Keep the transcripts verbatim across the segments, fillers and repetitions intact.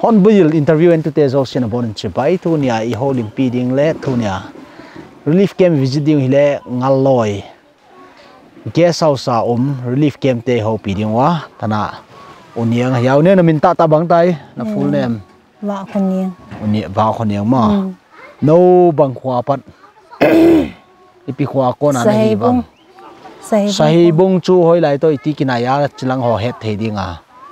hon buil interview and to te zo sin bon che bai tu nia I holim piding le tu nia relief camp visiting hile ngaloi guest house a om relief camp te ho piding wa tana oniang yaw ne na min ta ta bang tai na full name wa khoniang oni ba khoniang ma no bang khwa pat ipi khwa ko na na hi bang sahi bung chu hoi lai to ti kinaya chilang ho het thei dinga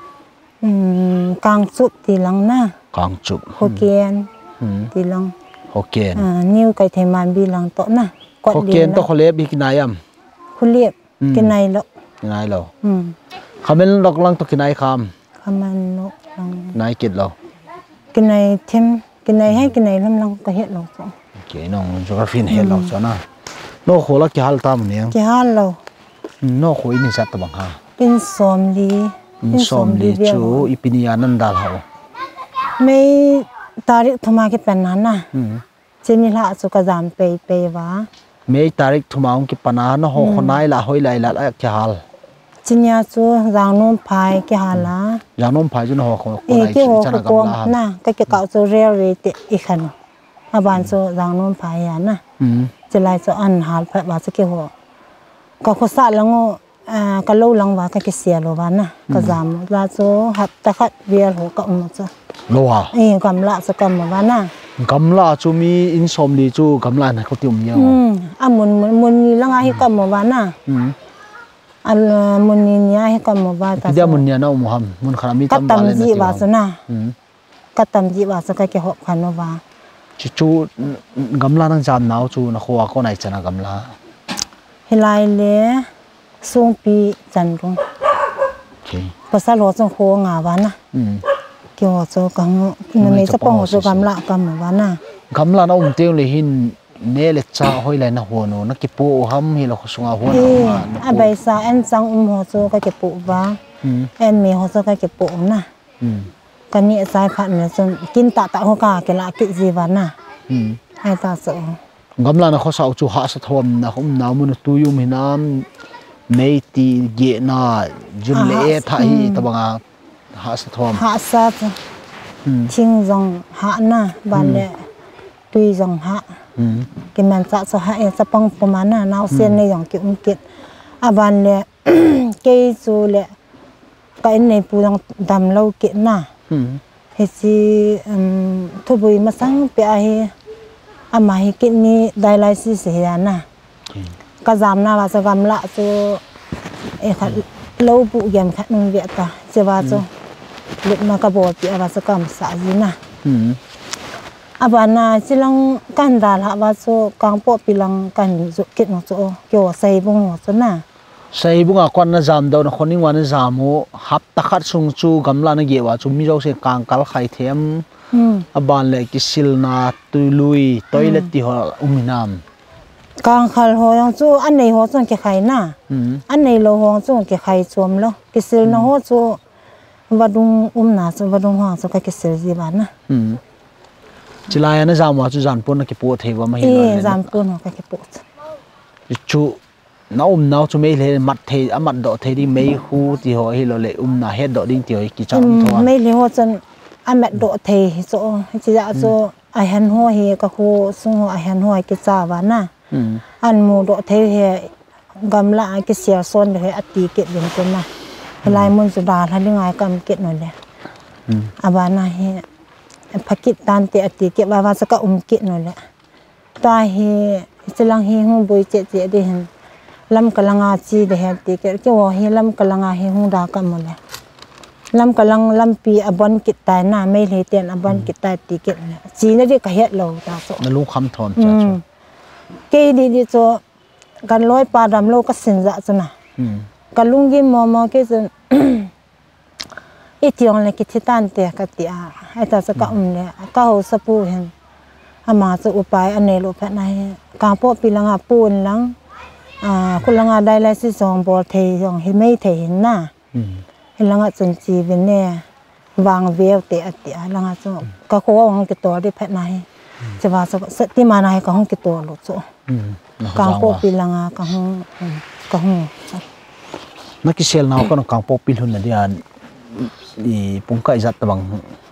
um kang chup ti lang na kang chup Hokkien ti lang Hokkien new kai thai man bi lang to na Hokkien to khole bi kinayam khuliep kinai lo kinai lo um khamen lok lang to kinai kham khaman lo lang nai kit lo kinai them kinai hai kinai lam lang ka het lo so ke nong geography het lo so na no khola ki hal tam ne ki hal lo no khoi ni sat bang ha in som li in som li chu ipinia nan dal ha mei tarik thuma ki panna na chini la chu ka jam pe pe wa mei tarik thuma ki pana na ho khonai la hoi lai la ki hal chinya chu jang nom phai ki hala jang nom phai chu no ho ko nai chi chana gam la na ka ki ka chu railway te I khan aban chu jang nom phai ya na chilai chu an hal pha ba chu ki ho ka kho sa lango ka lo lang wa ka ki sia lo wa na ka jam la chu hat ta khat vial ho ka um chu lo wa e kam la chu kam wa na kam la chu mi in som li chu kam la na ko tium nya um amun mun ni langa hi kam wa na al mun ni nya hi kam wa ta dia mun nya na um ham mun khara mi tam ba le na ji wa chu na ka tam ji wa chu ka ki ho khan wa chu chu gamla nang jam naw chu na kho ko nai chana gamla hilai le sung pi chan rung okay pasal ho chung kho nga wa na um ki ho chu kang na me cha pong ho chu gamla kam wa na gamla na um teng le hin ne le cha hoi lai na ho no na ki pu ham hi lo khsunga ho na a bai sa en sang um ho chu ka ki pu wa en me ho chu ka ki pu na kan ni sai phat na chun kin ta ta ho ka ke la ki ji wa na ai ta so gamla na kho sau chu ha sa thom na hum na mun tu yum hinam mei ti ge na jun le tha hi tabanga ha sa thom ha sa ching jong ha na ban le tui jong ha ki man cha so ha e sa pang puma na naw sen ne yong ki um kit a ban le ke chu le ka in nei pu dang dam lo ki na he si thu bui ma sang pe a hi ama hi ki ni dialysis he na ka jam na wa sa gam la chu e kha lo bu yam kha nung ve ta che wa chu lut ma ka bo pi a wa sa kam sa ji na abana chilang kan dal ha wa chu kang po pilang kan zu kit no chu kyo sai bung ho chu na sai bunga kon na jam do na khoning wa na jamu hap ta khat sung chu gamla na ge wa chu mi jo se kang kal khai them aban le ki sil na tuilui toilet ti ho uminam kang khal ho yang chu an nei ho chung ki khai na an nei lo ho chung ki khai chom lo ki sil na ho chu wadung um na chu wadung ho chu ka ki sil ji ba na chilaya na jam wa chu jan pon na ki po thei wa ma hi lo le jam pon ho ka ki po chu na um naw chu mei le mat thei amat do thei di mei hu ti ho hi lo le um na he do ding ti ho ki cham tho mei le ho chen amat do thei so chi ja so ai han ho hi ka khu sung ho ai han ho ki cha wa na an mu do thei he gamla ki sia son he ati ke den ko na lai mun su da la ni ngai kam ke no le abana he phakit tan te ati ke wa wa sa ka um ke no le ta he chilang hi hu boi che che de hen lam kalanga chi de he ti ke ke wo hi lam kalanga hi hu da ka mo le lam kalang lam pi abon kit tai na me le ten abon kit tai ti ke le chi na ri ka het lo ta so na lu kham thon cha chu ke di di cho kan loi pa dam lo ka sin za chuna ka lungi mo mo ke chun i tiong le ki thitan te ka ti a ai ta sa ka um le ka ho sa pu hen ama chu upai ane lo pha na he ka po pilanga pun lang a kulanga dialysis song bol thei song hi mei thei na hilanga chun chi bin ne wang veu te ati alanga chu ka ko ong ke to ri pha na he chawa sa ti ma na he ka hong ke to lo chu ka po pilanga ka hong ka hong na ki sel naw ka no ka po pil hun na dian di pungkai zat tabang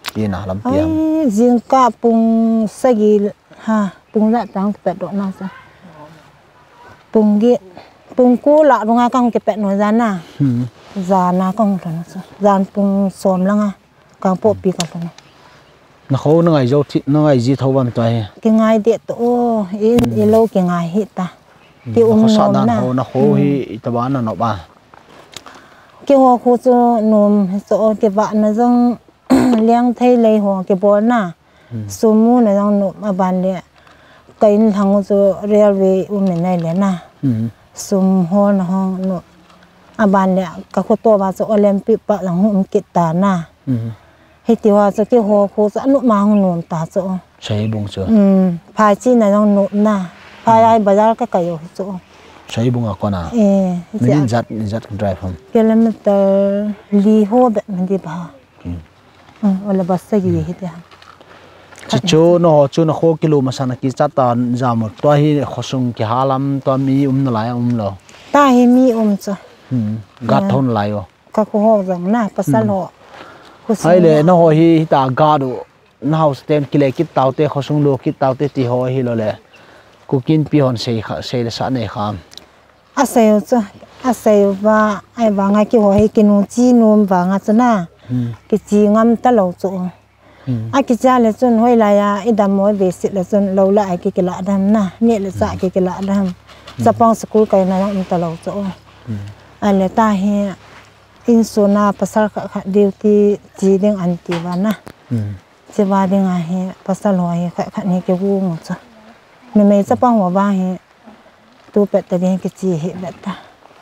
kia nào lắm piam riêng cả bung sagi ha bung lại tăng cái độ nào sao bung kia bung cũ lạ đúng không con cái bẹt nói ra na già na con rồi nó già bung xôm lăng à càng bộ bị cả rồi nó khó nó ngày dâu thịt nó ngày gì thâu vào tôi cái ngày điện tổ in in lâu cái ngày hít ta cái um nôm na nó khó hi ta bán nó ba cái hoa khu cho nôm cho cái bạn nó giống liang thay lấy hoa cái bò na số mu nó giống nôm mà bán lẹ cái thằng cho railway um này lẹ na sum hoa nó hong nôm à bán lẹ các khu to vào cho Olympic bạn là hùng kịch ta naให้ที่ว่าจะเกี่ยวหัวคู่จะนุ่มมาหงนตาจ้ะใช่บุ้งเสืออืมพายจีนน่ะต้องนุ่มนะพายไอ้บาร์ก็ไก่อยู่จ้ะใช่บุ้งอ่ะก่อนอ่ะเออไม่ได้จัดไม่จัดกันไดรฟ์ผมกิโลเมตรลีโฮแบบมันดีป่ะอืมอืมวันละบัสสกี่ฮิตยาจิจูโน่จูโน่โคกิโลมาสันกิจัดตอนจามตัวที่ขสุงกี่ฮาลัมตัวมีอุ้มนลายอุ้มเหรอตาให้มีอุ้มจ้ะอืมกัดทนลายอ๋อก็คู่ห้องจังนะภาษาโลไอ้เลยน้องฮีตากาดูน้าสเตนกิเลกิตตาวเตขสุงโลกิตตาวเตที่หอฮีโลเลยกูกินปีหอนเสียเสียสันเองครับอาศัยจ้ะอาศัยว่าไอ้บางไงกี่หอให้กินนุ่มจีนุ่มบางอ่ะจ้ะนะกิจีงามตลอดจ้ะไอ้กิจอะไรจนห้อยลายไอ้ดำมวยเบสิเลยจนเราละไอ้กิกละดำนะเนี่ยเลยจ้ะกิกละดำจะป้องสกุลกันนะยังตลอดจ้ะอะไรตาเฮียอินสุนาภาษาค่ะเดียวที่จีเด้งอันตีวานะจีวาเด้งอ่ะเฮภาษาลอยค่ะค่ะนี่ก็วูงจ้ะไม่ไม่จะป้องว่าบ้าเฮตัวเป็ดแต่เด้งก็จีเฮแบบตา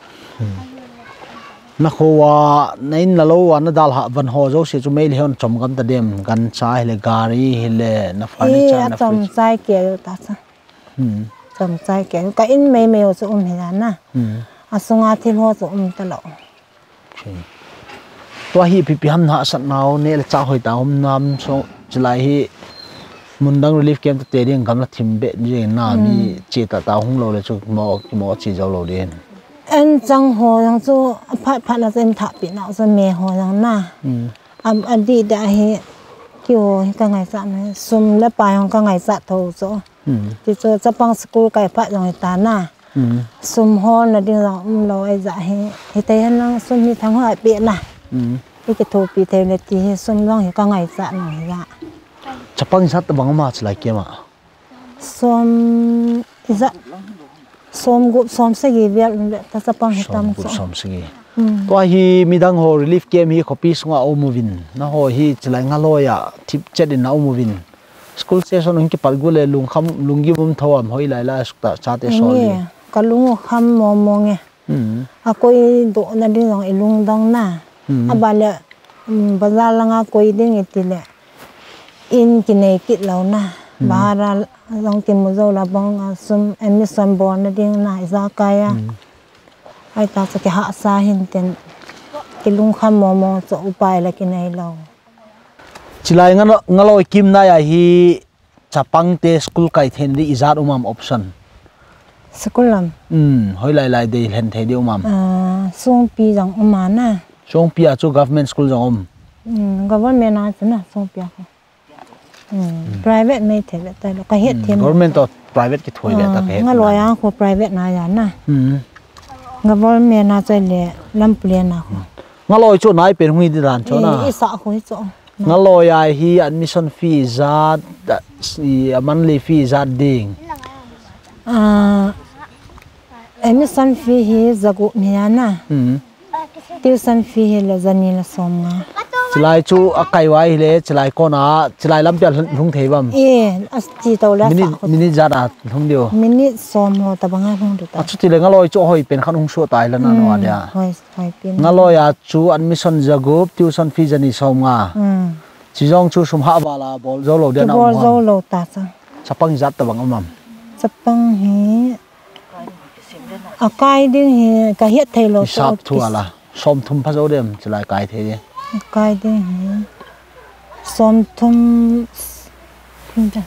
นักหัวในนั่นเราวันนั้นดาลวันหัวโจเสียจุไม่เลี้ยงจมกันแต่เดิมกันใช้เลยการีเลยนับฟันใช้นับจมใจเกี่ยวตาจ้ะจมใจเกี่ยวก็อินไม่ไม่เอาจะอุ้มเห็นนะอาสงอาทิตย์หัวจะอุ้มตลอดตัวฮีพิพิธภัณฑ์หาสัตว์นาวเนี่ยจะหอยตาหอมน้ำส่งจะไล่ฮีมุนดังรีลิฟเกมตัวเตะเรียงกำลังทิมเบ็ดยี่น่ามีเจตตาหงเราเลยจุกมอมอจีเจ้าเราเด่นอันจังหัวจังจูพัดพัดเราจะทับปีน่าจะเมหัวจังน่าอันอดีตได้ฮีกี่หัวกังไงสัตว์เนี่ยซุ่มและปลายของกังไงสัตว์ทั่วจ้ะที่จะจะปังสกุลไก่พัดจังไงตาหน้าซุ่มหัวน่ะเดี๋ยวเราเราไอ้จ่าฮีให้เตะให้นั่งซุ่มมีทั้งหัวเปียน่ะอีกตัวปีเทเลตีซุ่มร้องเห็นก็ไงจะหน่อยละจะปังสัตว์บังมาจะไรเกี่ยมอ่ะซุ่มอีจะซุ่มกุบซุ่มสกีเวียนเลยแต่จะปังเห็นตามซุ่มสกีตัวฮีมีดังโฮรีลิฟเกมฮีคอปีสงาโอมูวินนะโฮฮีจะไรงาลอยอ่ะทิปเจ็ดดินเอามูวินสกูลเซชันนั้นกี่ปัลกุเลลุงคำลุงกิมุมทวามหอยไล่ไล่สุดตาชาติสอลีก็ลุงคำมองมองไงอ่ะก็อีโดนั่นดิลองอีลุงดังน่ะอาบาลบาร์ลังอาคุยดิ้งอิติเลอินกินเอกิเรานะบาร์ลองกินมุโซลาบังซุมเอมิสันบอร์นดิ้งนะอิซากายะไอ้ตาสักหาสาหินเต็นกิลุงคำมอมจะอุปายละกินให้เราจิไลงั้นงั้นเราคิมนายฮีจะปังเตสกุลไก่เทนดีอิจาร์อุมามออปชั่นสกุลลัมอืมหอยไล่ไล่เดย์เห็นเทดีอุมามอ่าส่งปีจังอุมานะช่วงปีอาจู government school จังอมอืม government น่าจะนะส่งปีอ่ะอืม private ไม่เท่าไหร่แต่เราก็เฮ็ดเทียม government ต่อ private กี่ถ้วยเลยแต่เฮ็ดงั้นรอยอ่ะคือ private น่าอย่างน่ะอืม government น่าจะเลยลำเปลี่ยนน่ะงั้นรอยช่วงไหนเป็นหุ่ยดีร้านช่วงน่ะอีสะหุ่ยจ้ะงั้นรอยฮี admission fee จัด monthly fee จัดดิ่งอ่า admission fee ฮีจะกูมีนะอืมtuition fee hele zanila somnga จะไล่ชูอักไก่ไว้เลยจะไล่ก่อนนะจะไล่ลำเปียลุงเทบัมเอออัสจีตัวแล้วมินิมินิจัดอ่ะทุ่งเดียวมินิสมหัวตะบังงาทุ่งเดียวชุดที่เลยงั้นลอยจูหอยเป็นขั้นหุ่งชัวตายแล้วนะนัวเดียหอยหอยเป็นงั้นลอยอ่ะจูอันมิชชั่นจะกูบทิวชันฟีจะนี่สมงาจีจงจูสมหาบาลาบอลโจโลเดียนเอาบอลโจโลตาจังจะปังจัดตะบังอมัมจะปังเฮอากายดิ้งเฮกะเฮ็ดเทโลชอบทัวละสมทุมพระโจเดียมจะไล่ไก่เทเดียกายดิ้งเฮสมทุมคุณจ้ะ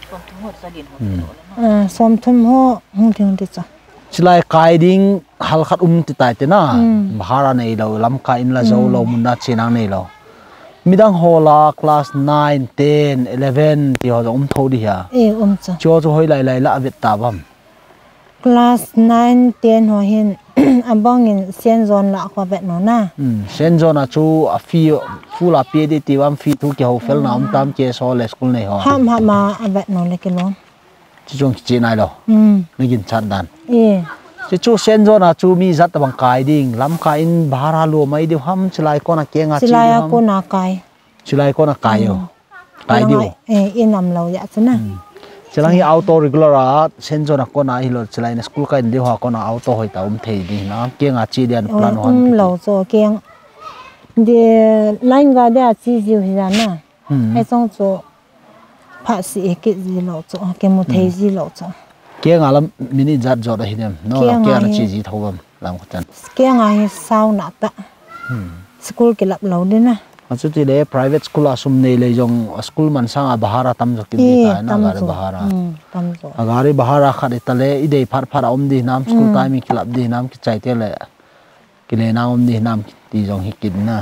อ่าสมทุมหัวหุ่นที่หุ่นที่จ้ะจะไล่ไก่ดิ้งฮัลขัดอุ้มติดตายเตน่าบาราในเราลำไก่อินละโจเรามุนนัดเชนังในเรา midang hola class nine ten eleven ti ho om tho di ha e om cha cho cho hoi lai lai la vet ta bam class nine ten ho hin abang in sen zone la ko vet no na um sen zone a chu a fi full a pe di ti wam fi thu ki ho fel na om tam ke so le school nei ho ham ha ma vet no le ke lo chi jong chi nai lo um ni gin chat dan e chu chu sen zone a chu mi zat bang kai ding lam ka in bahara lo mai di ham chlai ko na ke nga chi silaya ko na kai chlai ko na kai yo kai di e inam lo ya chana Chilang hi auto regular a senzo na ko na hi lo chilai na school ka indi ho ko na auto hoi ta um thei di na ke nga chi dian plan hon um lo zo keng de line ga de chi ji hi na ai song zo pha si ke ji lo zo ke mu thei ji lo zo ke nga lam mini jat zo da hi dem no la ke na chi ji thawam lam ko tan ke nga hi sau na ta school ke lap lo de na achu ti le private school asum nei le jong school man sang a bahara tam zo ki ta na ga bahara tam zo agari bahara kha de tale i dei phar phar om di nam school time mi klap di nam ki chai te le ki le na om di nam ti jong hi kin na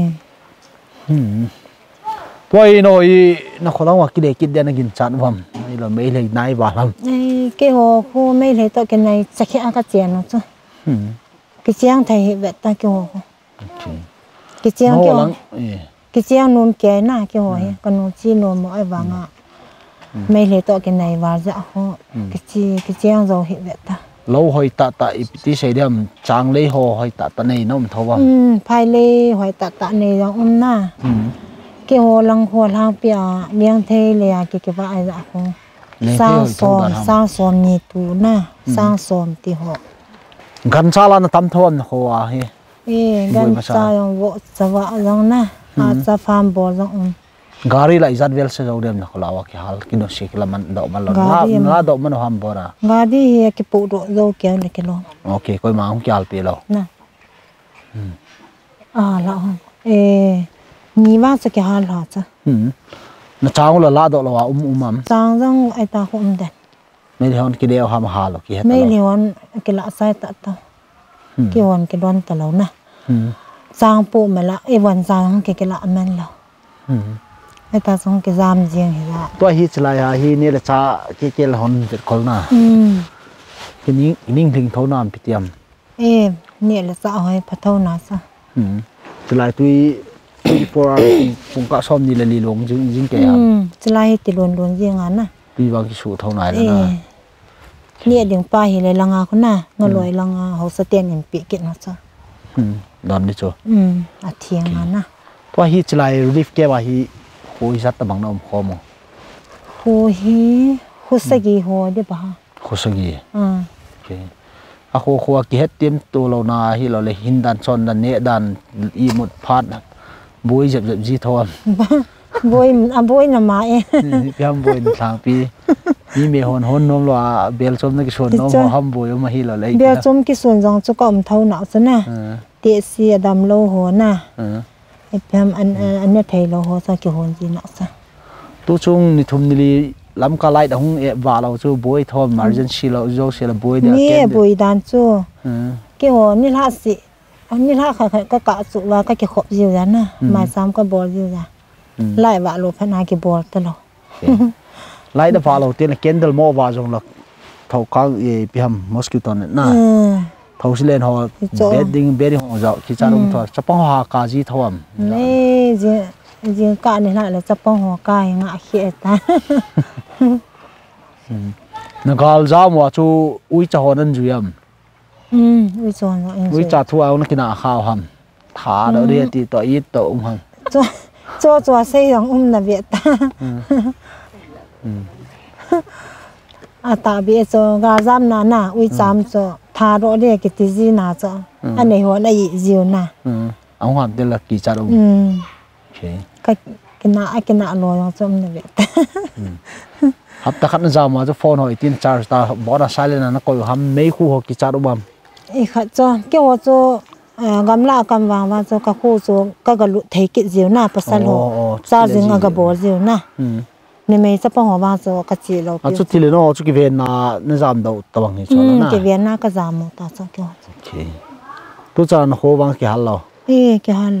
hm poi no i na kholang wa ki de ki de na gin chan wam i lo mei le nai ba lam ai ke ho khu mei le to ke nai chakhi a ka chen no chu hm ki chiang thai hi vet ta ke ho cái chiang no cái cái chiang nôn cái na cái hồi còn nôn chi nôn mỗi vàng à mấy lệ to cái này vào dạ ho cái chi cái chiang rồi hiện vậy ta lâu hồi tạ tạ tí xây điểm trang lấy hồ hồi tạ tạ này nó không thâu vào ừ phải lệ hồi tạ tạ này giống ông na cái hồ lăng hồ lang bia miếng thế lệ cái cái vải dạ ho sang sòn sang sòn nhị tu na sang sòn thì họ gần xa là nó tắm thôn hồ à hi eh gan sa yung wo sa wa lang na at sa farm bo lang um gari la izat vel se jodem na kholawa ki hal kino sikla man do man la la do man ham bora gadi he ki pu do zo ke le ke lo okay koi ma hum ki al pe lo na à la eh ni wa sa ke hal ha cha hm na chang la la do lo wa um um am chang jang ai ta ko um den me le hon ki deu ham hal ki het me le hon ke la sai ta ta cái hòn cái đoan tàu na sang bộ mà là ai vẫn sang cái cái lạ men là ai ta xong cái giam riêng thì là tôi hi chlai ha hi ne la cha cái cái hon vet khol na cái ning ning thing thau nam pitiam ê nè là sao hay phát thâu na sao chlai tui for pung ka som ni la li long jing jing ke ha chlai ti lon lon riêng à na pi wang ki su thau nai la na nè đường pa hi lại langa ko na ngồi loi langa hậu sa tiền in pi kit na sao don đi cho à thiêng à na tôi hi chlai relief ke wa hi hoi sat ta bang nom khom ho hi ho sa gi ho de ba khosagi à okay a kho kho ki het tim tu lo na hi lo le hin dan chon dan ne dan i mut phat boi jep jep ji thom boi a boi na ma e piam boi thang pi ni me hon hon nom lo bel chom na ki son nom ham boi ma hi lo le bel chom ki son jang chu kom thau na cha na te si adam lo ho na ai piam an an ne thei lo ho sa ki hon ji na sa tu chung ni thum ni li lam ka lai da hung e wa lo chu boi thom emergency lo jo se la boi da ni boi dan chu ki ho ni la si ni la kha ka ka chu wa ka ki khop jiu ya na mai sam ka bol jiu ya lai wa lo phana ki bol ta lo lai da wa lo te na candle mo wa jong lo thau kang e piam mosquito na thau silen ho bedding bedding ho ja ki cha rum tho chapang ha ka ji thom ne ji ji ka ni la le chapang ho ka nga khi ta na gal jam wa chu ui cha honan juyam um ui chon ui cha thu au na kina khaw ham tha do re ti to i to um ham cho cho cho sei yang um na viet ta à ta biết cho gà giam na na ui cham cho tha ro de ki ti ji na cho anh này ho na yi jiu na ông ham tên là kỳ cha đâu cái cái na cái na lo cho mình biết hấp ta khát nó ra mà cho phone hỏi tin charge ta bỏ ra silent nó coi ham mấy khu họ kỳ cha đâu bầm ấy khát cho cái họ cho gam la gam vàng và cho các khu cho các cái lụt thấy cái jiu na pasal ho cha jing aga bo jiu na nên mấy sắp phong hoa cho cái gì lâu. à chút thì nó chút cái viên na nó giảm đầu tao bằng này cho nó. cái viên na cái giảm một ta cho cái. ok. tôi cho nó hoa vàng cái hal lo. Ê cái hal lo.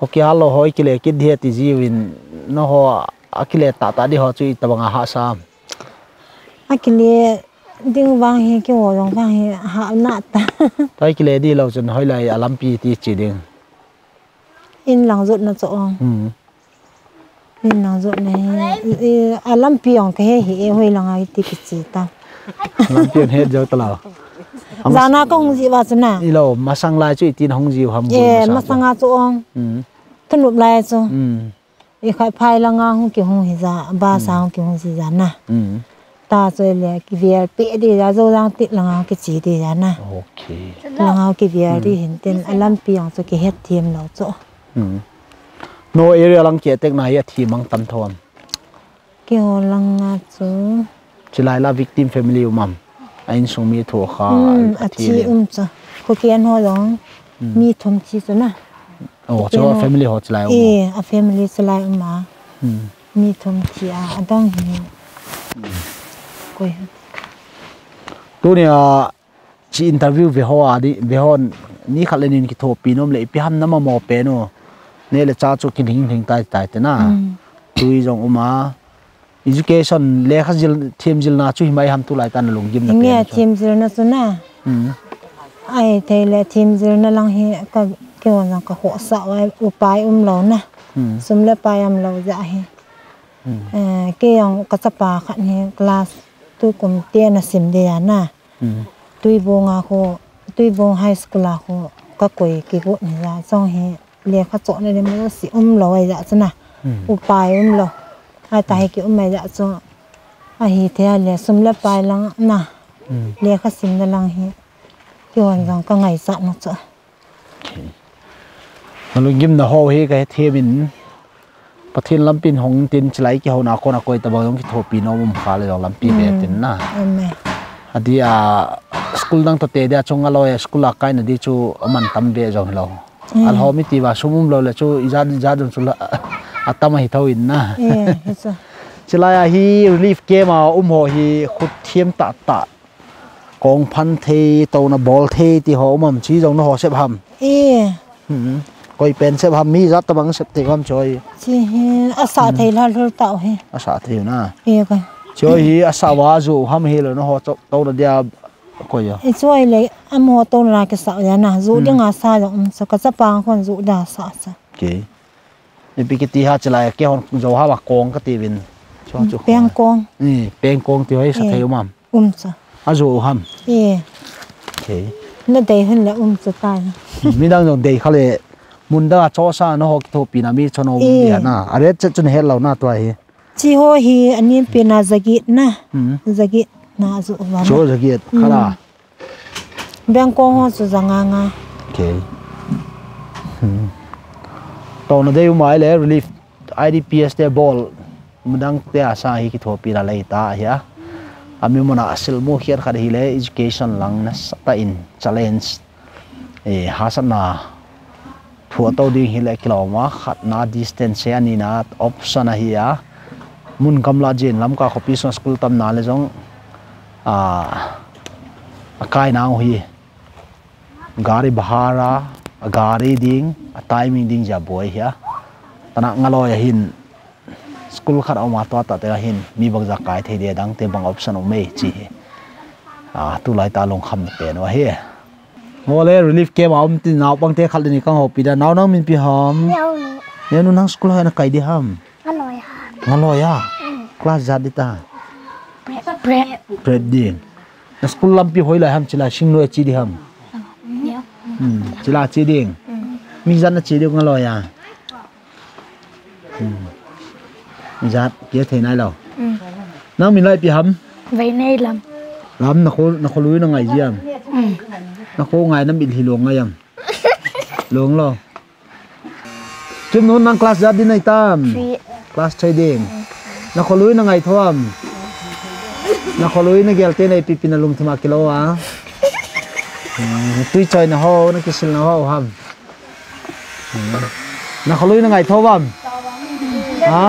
hoki halo hoi kile kid he ti jiwin no ho akile ta ta di ho chui tabanga ha sam akile ding wang hi ki wo rong wang hi ha na ta tai kile di lo chen hoi lai alampi ti chi ding in lang zot na cho ong hm in lang zot ne alampi ong ke hi hoi lang ai ti ki chi ta alampi he jo ta la zana ko hong ji wa chna i lo masang lai chui tin hong ji ham bu ye masanga cho ong hm thun lup lai cho hm i khai phai la nga hong ki hong hi za ba sa hong ki hong ji za na hm ta chơi le ki vier pe đi ra zo rang ti lang ki chi đi ra na okay lang ki vier đi hin ten alam pi ang cho ki het thiam lo cho hm no area lang ke tek na ya thi mang tam thom ki ho lang nga chu chilai la victim family umam ain sumi tho kha a chi um cha ko ki an ho long mi thom chi cho na oh cho family ho chilai um e a family chilai um ma hm mi thom chi a adang hi koi tunia chi interview ve ho adi ve hon ni khalenin ki tho pinom le pi ham nama mo pe no ne le cha chu kin hing hing tai tai te na tui jong uma education le khajil thim jil na chu himai ham tu lai tan lung gim na pe nge thim jil na chu na hm ai thei le thim jil na lang hi ka ke won ka ho sa wai upai um lo na sum le pai am lo ja hi eh ke yang ka chapa khat ni class tu kum te na sim de na tui bo nga kho tui bo high school la kho ka koi ki bo ni ra song he le kha cho ne mo si um lo ai ja chana u pai um lo ai ta he ki um mai ja cho a hi the le sum le pai lang na le kha sim na lang he ki wan jang ka ngai sa na cho lung gim na ho he ka themin pathin lampin hong tin chlai ki ho na ko na koi ta bang ki thopi no mum kha le lampi be tin na ame adi a school dang to te dia chonga lo school a kai na di chu aman tam be jong lo al ho mi ti wa sumum lo le chu ija ja dum chu la atama hi thawin na e hesa chilaya hi relief game a um ho hi khut thiam ta ta kong phan the to na ball the ti ho mam chi jong no ho sep ham e hm koi pen sep ham mi za ta bang sep te ham choi chi he asa thei la lur tau he asa thiu na e ka choi hi asa wa zu ham he lo no ho to na dia ko ya e choi le amo to na ke sa ya na zu de nga sa lo um sa ka cha pang khon zu da sa sa ke ni pikiti ha chalai ke hon zo ha wa kong ka ti win cho chu peng kong ni peng kong ti hoi sa theu mam um sa a zo ham e ke na dei hun le um sa tai mi dang jong dei khale mun da cho sa no ho ki tho pi na mi chono dia na are che chun hel lo na to hi chi ho hi anin pe na zagi na hm zagi na zu wa cho zagiet khala beng kong ho su zanga nga ke to na dei mai le relief I D P S te ball mudang te asa hi ki tho pi la lai ta ya ami mona asil mo khiar khar hi le education lang na sa in challenge e hasana thua to ding hi le kiloma khat na distance ya ni na option a hi ya mun kamla jin lam ka khopi so school tam na le jong a akai na hi gari bahara gari ding a timing ding ja boy ya tana ngalo ya hin school khat au ma to ta te hin mi bang ja kai the de dang te bang option o me chi a tu lai ta long kham pe no he mole relief ke ma um ti naw bang te khal ni kang ho pi da naw naw min pi ham ne nu nang school ha na kai di ham Ngaloy ha. ngalo ya class ja di ta Bread. bread din na school lam pi hoi la ham chila sing no chi di ham Yeah. hm chila chi ding mi jan na chi di ngalo ya hm mi jat ke thei nai lo nang min lai pi ham Vậy này làm. lam na khol na kholui na ngai jiam na kho ngai na bil hi long ngayam long lo chum non nang class ja din nai tam class trading na kholui na ngai thom na kholui na gel te nei pi pi na lum thuma kilo a tui choi na ho na kisil na ho ham na kholui na ngai thowam ha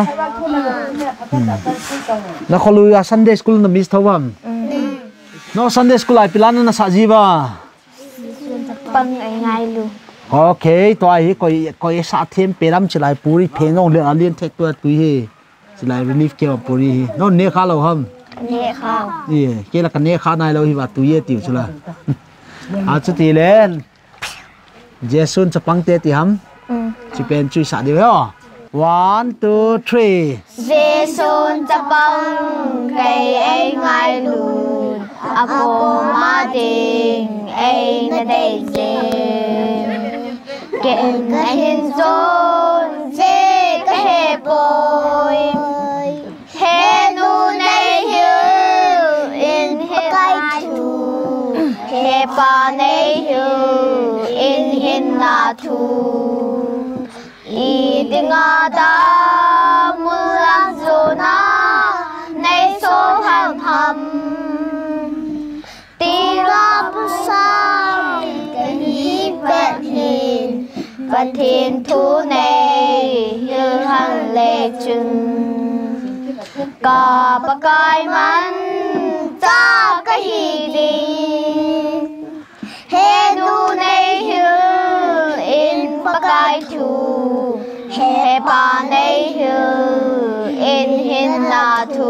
na kholui a Sunday school na miss thowam no Sunday school ai pilana na sa jiba Băng ở ngay luôn. ok tôi ấy coi coi sát thêm pe lắm chỉ lại puri phê nông liền liền thét tôi tui hi chỉ lại relief kêu puri nó nè khá lâu không nè khao gì cái là cái nè khá này lâu hi và tui tiêu chứ là à chút thì lên Jason sẽ băng tê thì hâm chỉ bên chui sát điều đó one two three Jasonจะบังไกไอ้ไงลูนอาโกมาดิงไอ้นาเดเจเก่งไอ้หินโซนเจก็เฮปอยเฮนูในหิวอินเฮไกทูเฮปาในหิวอินหินนาทูอีดิงาดามุลังโซนาในโซหังทำตีราบุษากันฮีเป็ดหินปัททินทูในยืนหังเลจึงกาปกายมันจากะฮีดิเฮนูในหิวอินปกายทูเฮปาในหิวอินหินนาทู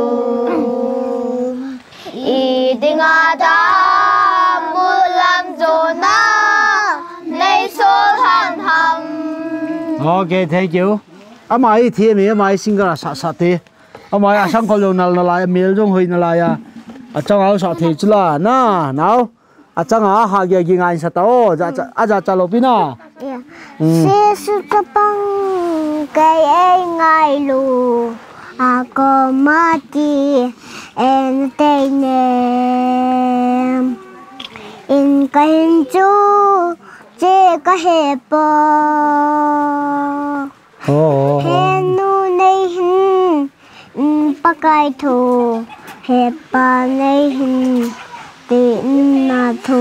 อีดิงาดามุลัมโจนาในโซหันทำ ok thank you à mai thì mi mai single sa sa te à mai à sang kolong nal nalai mil jong hoi nalai à à chang ao sa the chula na nào à chang à ha ge gi ngai sa tao ja a ja cha lo pina se su ta pang kai ai ngai lu a ko ma ti en te ne in kai chu che ka he po oh he nu nei hin pa kai thu he pa nei hin ti na thu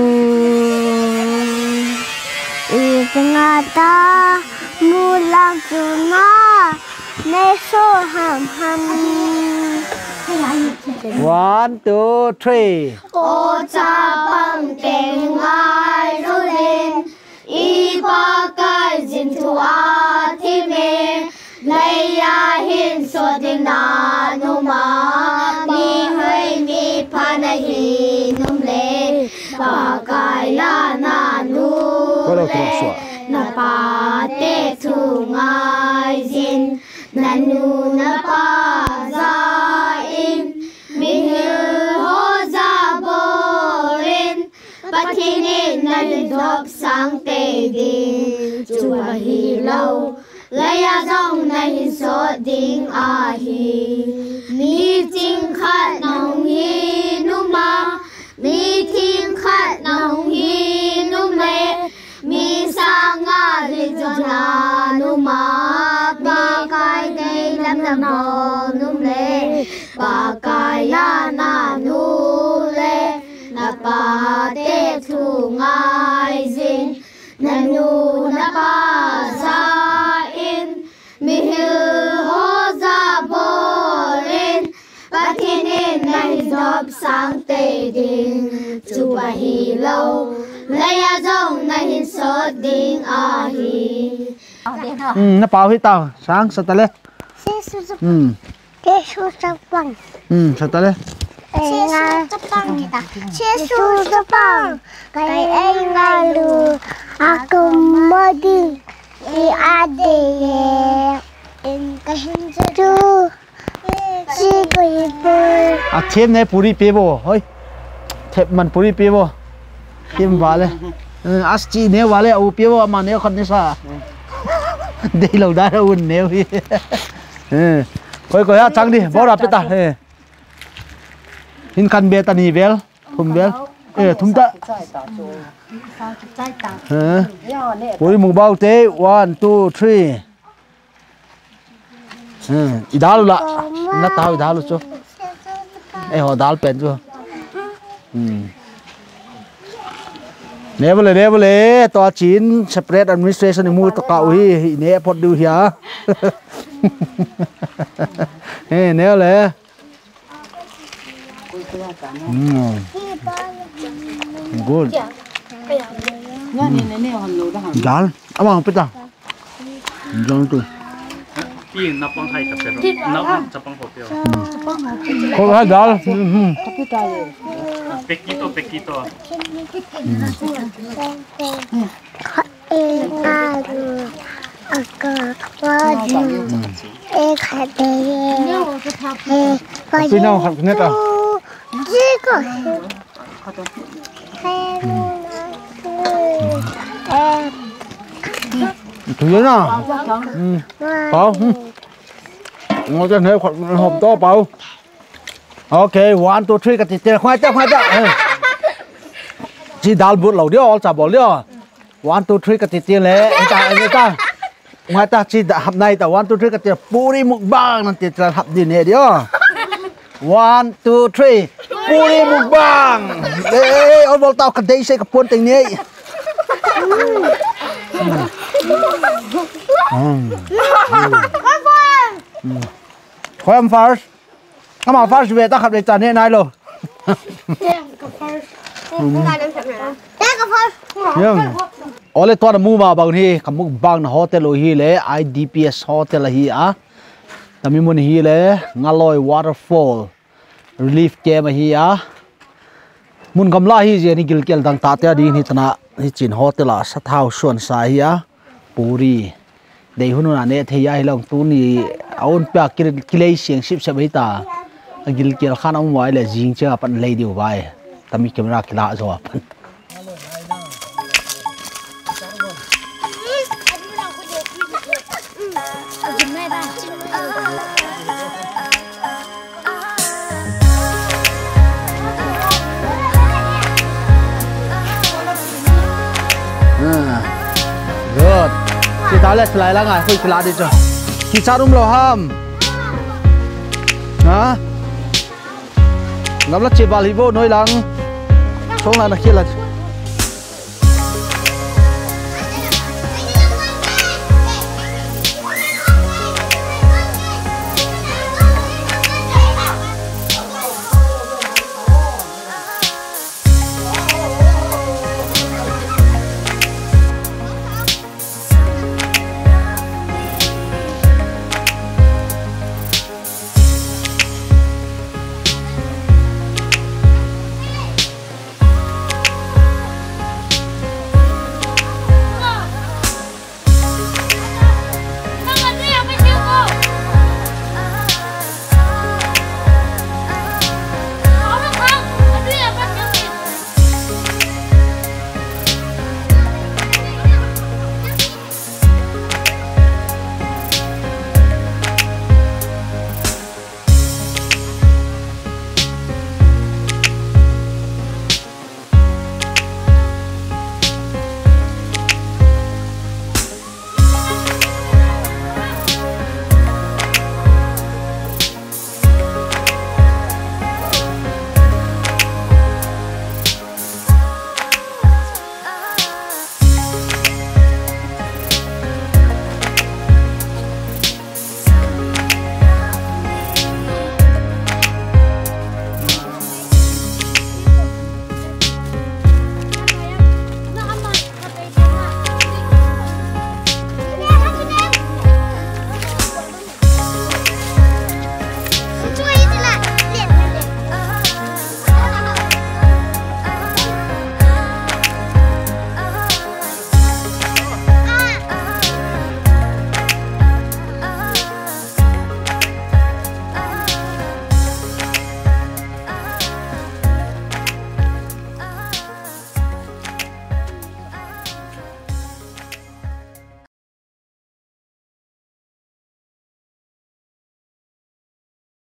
อีจังอาตามูลังจุนาในโซหัมหัน one two three โอจาปังเต็งไงรุลินอีปากายจินทัวที่เมเลยยาหินสวดินานุมามีเฮยมีพานาฮีนุมเลปากายลานานูna pa te thu ngai jin na nu na pa za in mi ho za borin pathini na dop sang te din chu hi lo laya dong na hi so ding a hi mi jing khat nong hi nu ma mi thim khat nong hi nu le mi sang a li jona nu ma ba kai dei lam lam bo nu le ba kai la na nu le na pa te thu ngai jin na nu na pa za in mi hu ho za bo rin pathinin na dop sang te din chu ba hi lo laya dong na hin so ding a hi ừ nó bảo hết tao sáng sao ta lên se su su ừ ke su sa pang ừ sao ta lên se su sa pang kita se su sa pang kai ai ngai lu aku modi i ade in ka hin chu si ko ipu à thêm này puri pe bo ơi thêm mình puri pe bo thêm vào lên asti ne vào lên au pe bo mà ne khăn ne sa đây lâu đã un nêu hi coi coi á trắng đi bỏ ra peta hin kan be tani vel thum vel ê thum ta puri mu bao te one two three idal la na tao idal cho ê ho dal pen cho nè bole nè bole to chín separate administration mu to ka hi nè pot du hia nè nè le good Dal, amang pita. Jangan tu. Pi napang hai kapero. Napang sapang hotel. Kau hai dal. Pekito pekito. Eh alu agak wajib eh kade eh Pin nào học nhất à? Jigo eh Thứ gì nào? Bảo. Ngồi trên này hộp to bảo. Ok, one, two, three, cái tiền khoai chắc khoai chắc. Chỉ đào bút lẩu đi, all chả bỏ đi. One, two, three, cái tiền lẽ, anh ta, anh ta. Ngoài ta chỉ hấp này, ta one, two, three, cái tiền puri mukbang nanti ta hấp đi nè đi. One, two, three, puri mukbang. Eh, all bol tao cái đây sẽ cái cuốn tình này. Khoai em first. Come on, first về ta học để trả nè này luôn. Nhưng, ở đây toàn là mua vào bằng hi, cầm mua bằng hotel rồi hi lẽ I D P S hotel là hi à, tao mình muốn hi lẽ Ngaloi waterfall, relief camp hi à, muốn cầm la hi gì ni gil kel dang ta tia đi hi tana hi chin hotel là sát thao xuân sa hi à, puri, đây hunu na ne thei ai long tu ni, aun pa kil kilei siang ship sa bai ta, gil kel khan ông ngoài là jing cha pan lei diu vai, tao mình camera kila zo pan. Good. Kita lihat selai lang ah, koi kila di cho. Kita rum lo ham. Ha? Ngam la che bal hibo noi lang. Song la na khila.